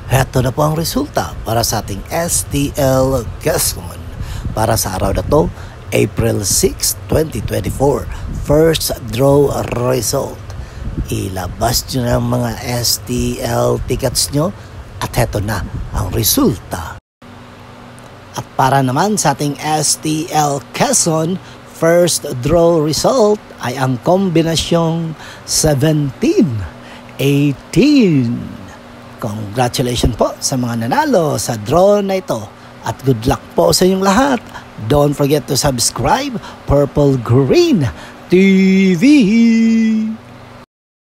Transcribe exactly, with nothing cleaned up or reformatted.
Heto na po ang resulta para sa ating S T L QUEZON para sa araw na to, April sixth, twenty twenty-four. First draw result. Ilabas nyo na ang mga S T L tickets nyo at heto na ang resulta. At para naman sa ating S T L QUEZON, first draw result ay ang kombinasyong seventeen, eighteen. Congratulations po sa mga nanalo sa draw na ito at good luck po sa inyong lahat. Don't forget to subscribe Purple Green T V.